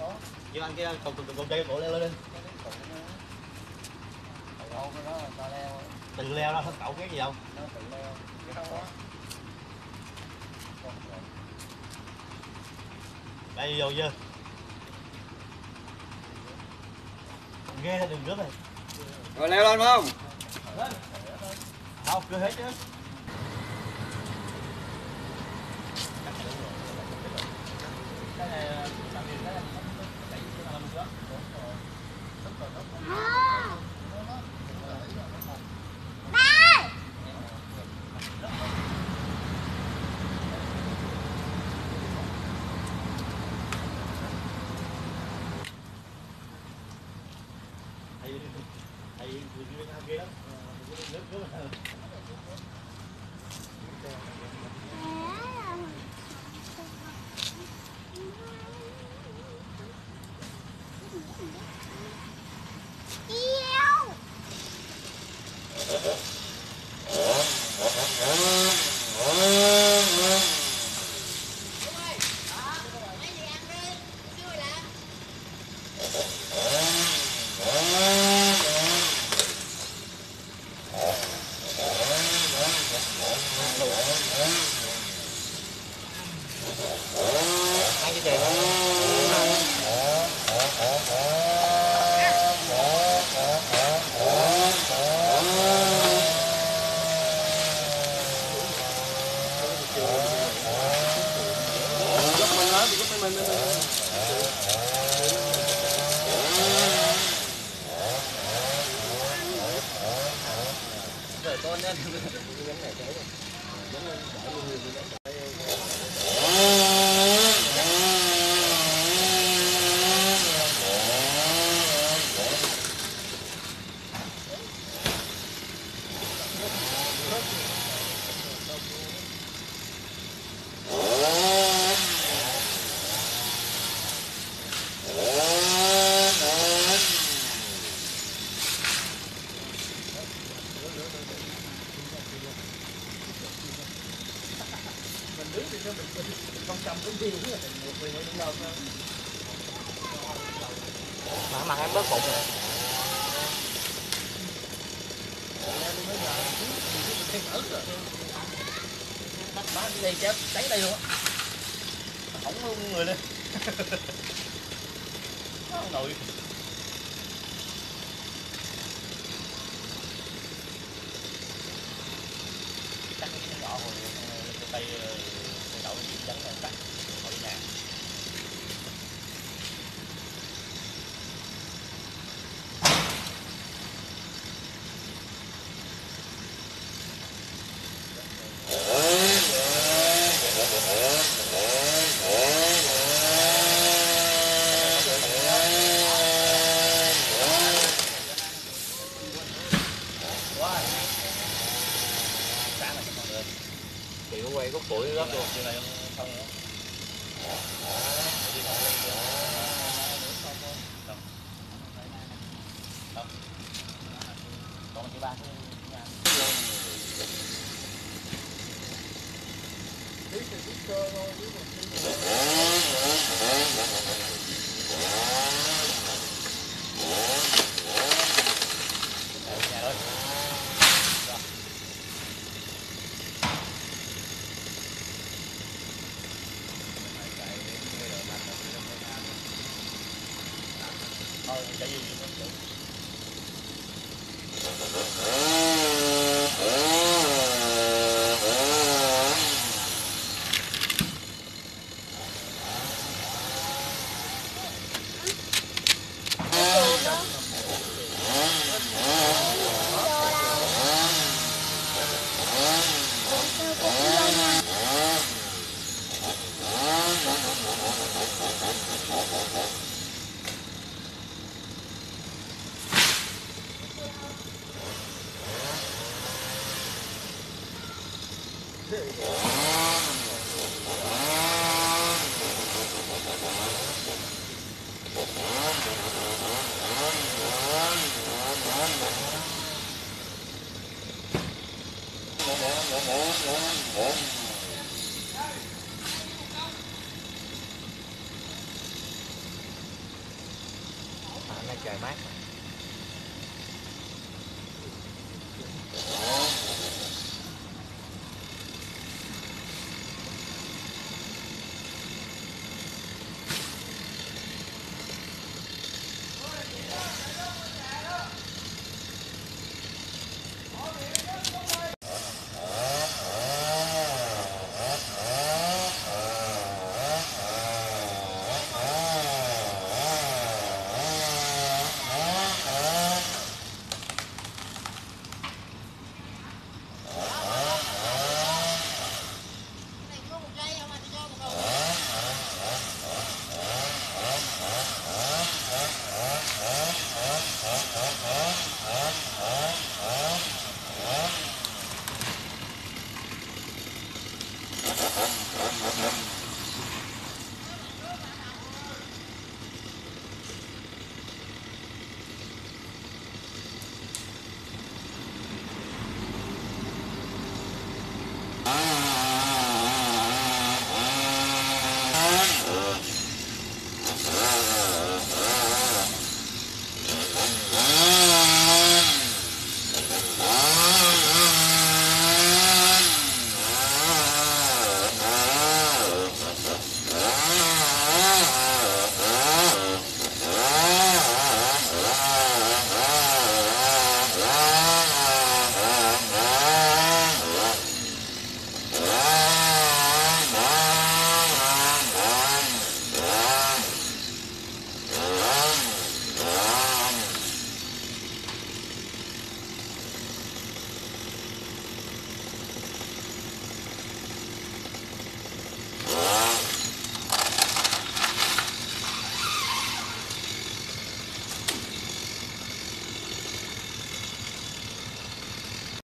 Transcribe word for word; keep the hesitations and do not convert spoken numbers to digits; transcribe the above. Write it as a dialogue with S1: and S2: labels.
S1: Như anh kia còn còn còn cây cổ leo lên đi. Tự leo đó, hết cậu cái gì không? Đây vô chưa? Ghê đừng rớt này.
S2: Rồi leo lên không?
S1: Không, cứ hết chứ. Cái này làm gì cái này đẩy cái nào mình rớt.
S3: Mà mặt em bớt bụng rồi.
S1: Má đi kéo đánh đây luôn á. Hổng luôn người lên. Ông nội. Cắt cái nhỏ rồi tay đậu gì trắng này cắt khỏi nhà.
S3: Kiểu quay gốc củi rất luôn.
S1: Còn chị ba thôi chạy gì vậy?
S3: trời mát.